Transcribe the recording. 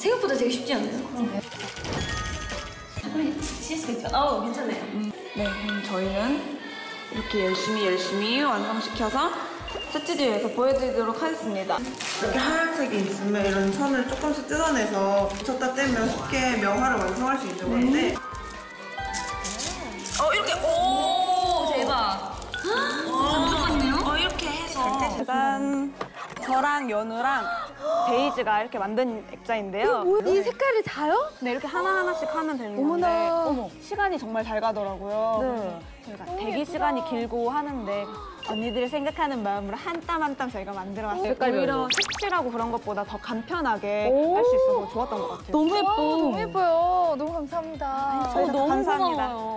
생각보다 되게 쉽지 않아요? CS 있죠? 괜찮네요. 네, 그럼 저희는 이렇게 열심히 완성시켜서 스튜디오에서 보여드리도록 하겠습니다. 이렇게 하얀색이 있으면 이런 선을 조금씩 뜯어내서 붙였다 떼면 쉽게 명화를 완성할 수 있는 건데 이렇게 오 대박. 잠깐만요. 이렇게 해서 짜잔. 저랑 연우랑 데이지가 이렇게 만든 액자인데요. 이 색깔을 다요? 네, 이렇게 하나하나씩 하면 되는 건데 어머나. 시간이 정말 잘 가더라고요. 네. 저희가 대기 시간이 길고 하는데 언니들이 생각하는 마음으로 한 땀 한 땀 저희가 만들어왔어요. 색깔별로. 오히려 색칠하고 그런 것보다 더 간편하게 오. 할 수 있어서 좋았던 것 같아요. 너무 예뻐요. 너무 감사합니다. 저희도 너무 감사합니다. 고마워요.